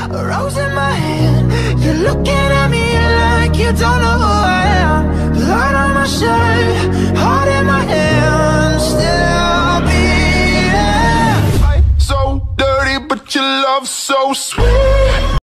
a rose in my hand. You're looking at me like you don't know who I am. Blood on my shirt, heart in my hand, still I'll be there. So dirty, but your love so sweet.